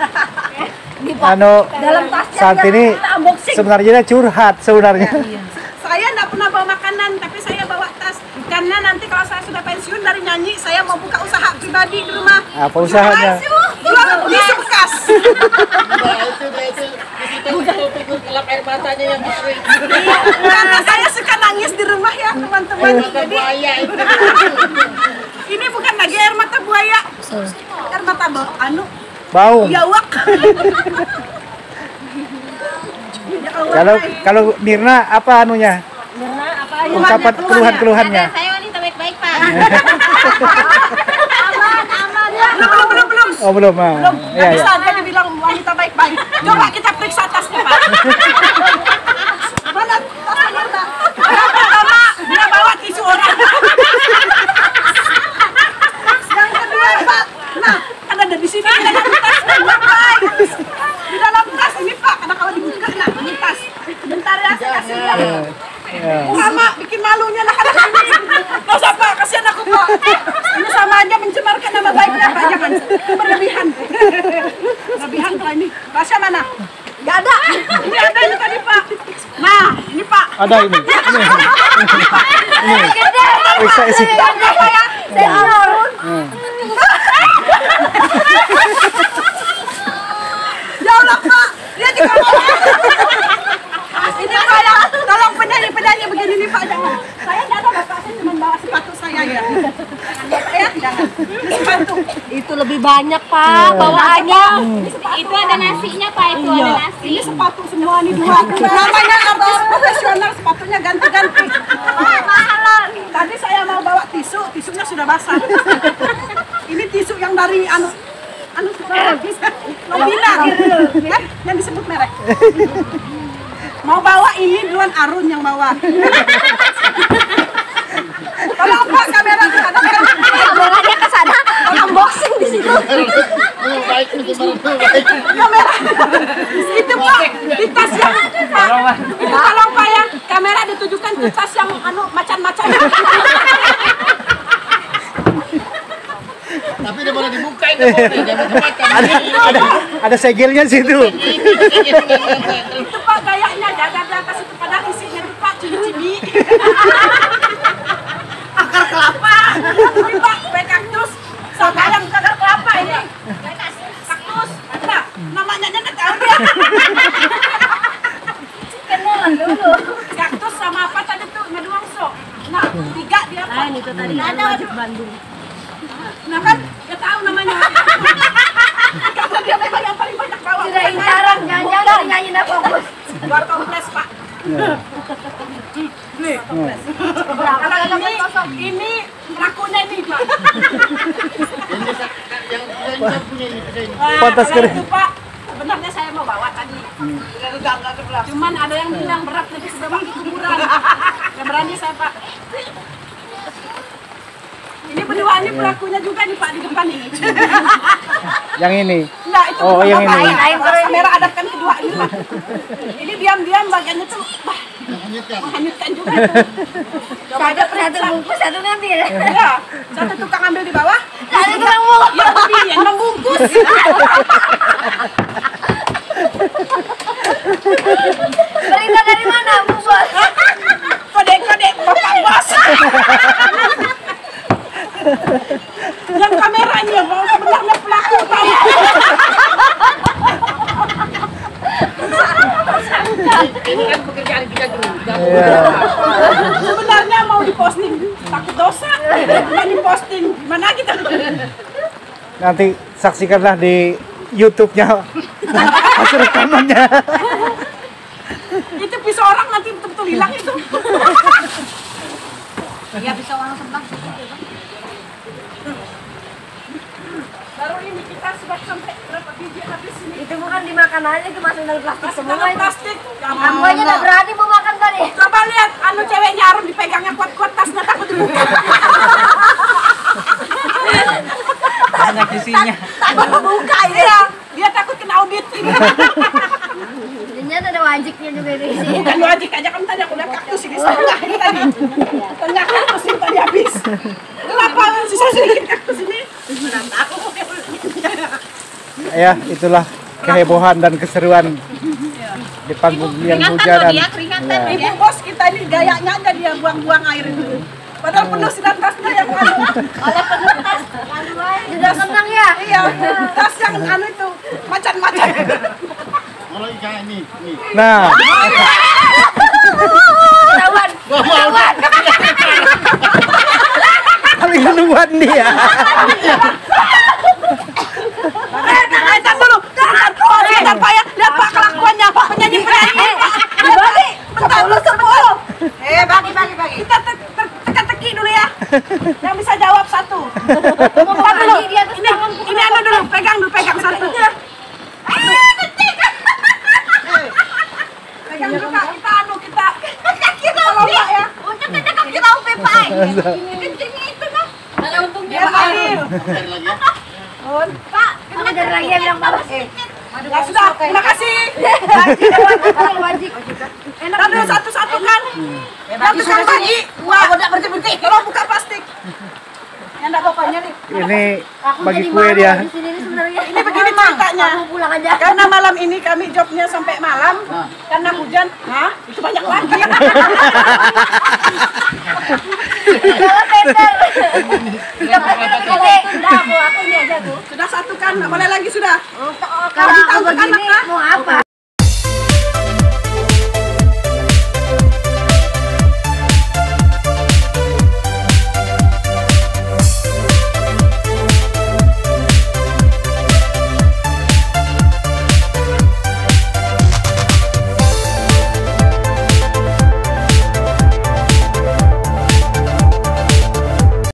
Dalam tasnya saat ini sebenarnya curhat sebenarnya. Saya enggak pernah bawa makanan, tapi saya bawa tas. Karena nanti kalau saya sudah pensiun dari nyanyi, saya mau buka usaha pribadi di rumah. Apa usahanya? Jual tisu bekas. Kelap air matanya yang kering. Karena saya suka nangis di rumah ya teman-teman. Jadi ini bukan lagi air mata buaya, air mata Bau. biawak. Kalau Mirna apa anunya? Ungkapan keluhan-keluhannya. Saya wanita baik-baik, Pak. Aman ya. Belum. Oh belum. Nggak bisa dia dibilang wanita baik-baik. Coba kita periksa tasnya, Pak. Mana tasnya, Pak? Pertama, dia bawa tisu orang. Yang kedua, Pak. Nah, kan ada di sini ada tas baik. Di dalam tas ini, Pak. Karena kalau dibuka, nah ini tas. Bentar ya, saya kasih lihat. Sama bikin malunya lah anak ini. Gak usah Pak, kasihan aku Pak. Ini sama aja mencemarkan nama baiknya Pak, jangan berlebihan. Berlebihan Pak ini. Tasya mana? Gak ada. Ini ada ini tadi Pak. Nah, ini Pak. Ada ini. Ini. Periksa isi. Apa ya? Ya Allah Pak, dia juga mau. Ini saya, tolong penyanyi begini nih Pak, jangan. Saya nggak ada Bapak, saya cuma bawa sepatu saya ya. Jangan. Ini sepatu. Itu lebih banyak, Pak, bawaannya. Itu ada nasinya, Pak, itu ada nasi. Ini sepatu semua nih dua. Namanya artis profesional, sepatunya ganti-ganti. Mahalan. Tadi saya mau bawa tisu, tisunya sudah basah. Ini tisu yang dari Nobina, yang disebut merek. Mau bawa ini duluan Arun yang bawa. Tolong Pak, kamera ke sana. Kameranya ke sana, unboxing di situ. Kamera. Itu Pak, di tas yang Pak. Itu tolong Pak ya, kamera ditujukan ke tas yang macan-macan. Tapi udah boleh dibuka itu Ada segelnya situ. Itu Pak gayanya, jaga di atas itu padahal isinya itu Pak cili-cili. Akar kelapa. Ini Pak, kue kaktus. Sama yang akar kelapa ini. Kaktus. Nah, namanya nggak tahu dia. Kenalan dulu. Kaktus sama apa tadi tuh? Ngeduangso. Nah, 3 dia Pak. Itu tadi ada di Bandung. Nah kan, dia tahu namanya. Karena dia memang yang paling banyak bawa. Sudah incaran, jangan-jangan nyanyi nak fokus. Luar toples Pak. Nih, toples. Kalau ini lakunya ini Pak. yang punya ini. Pantas Kalau keren. itu Pak, sebenarnya saya mau bawa tadi. Cuman ada yang bilang berat, jadi sudah bagi kuburan. Yang berani saya Pak. Ini berdua ini pelakunya juga nih Pak di depan ini. Yang ini. Enggak, itu Oh, yang ini. lain kamera adapkan kedua ini Pak. Ini diam-diam bagiannya tuh menghanyutkan juga. Coba aja Satu bungkus, satu ngambil. Ya, satu tukang ambil di bawah. Satu tukang bungkus. Ya, tapi yang membungkus. Perintah dari mana, Bu Bos? Kode-kode Bapak Bos. Yang kamera ini yang mau sebenarnya pelaku tahu. Ini kan pekerjaan kita dulu. Sebenarnya mau diposting takut dosa. Bukan diposting. Gimana kita? Nanti saksikanlah di YouTube-nya hasil rekamannya. Itu pisau orang nanti betul-betul hilang itu. Ya bisa orang tembak. Baru ini kita sudah sampai berapa biji habis ini. Itu bukan dimakan aja, itu masuk dalam plastik Masuk semua. dalam plastik. Kamu aja udah berani mau makan tadi. Coba lihat, ceweknya Arun dipegangnya kuat-kuat, tasnya takut dibuka. Banyak isinya. Takut buka ini ya. Dia takut kena audit. Ternyata ada wajiknya juga di sini. Bukan wajib aja, kamu tadi aku udah kaktus ini setengah ini tadi. Setengah kaktus ini tadi habis. Kenapa sisa sedikit kaktus ini? Aku. Ya, itulah kehebohan dan keseruan di panggung yang hujanan. Ya. Ibu bos kita ini gayanya aja dia buang-buang air itu. Padahal penuh sinar tasnya yang anu. Sudah senang ya? Iya, tas yang anu itu macan-macan. Kalau ikan ini. Nah, Ketahuan. paling duluan dia. Lihat dulu, sebentar Pak ya, lihat Pak kelakuannya, Pak penyanyi-penyanyi. Bagi, bentar, 10. Bagi. Kita teka-teki dulu ya. Yang bisa jawab satu. Bentar dulu, ini anu dulu, pegang satu. Pegang juga, kita lomba ya. Untuk kita upe Pak. Kencingnya itu nah. Ada untungnya Biar Pak. adil. Cari lagi ya. Pak, ada lagi yang bilang bagus. Ya sudah, terima kasih. Wajib. Enak dulu satu-satu kan. Satu kan bagi. Wah, udah berhenti. Tolong buka plastik. Yang enggak bapaknya nih. Ini bagi kue dia. Ini begini ceritanya. Pulang aja. Karena malam ini kami jobnya sampai malam. Karena hujan. Hah? Itu banyak lagi. Aku ini aja tuh. Sudah satu kan, nggak boleh lagi sudah. Kalau aku begini mau apa?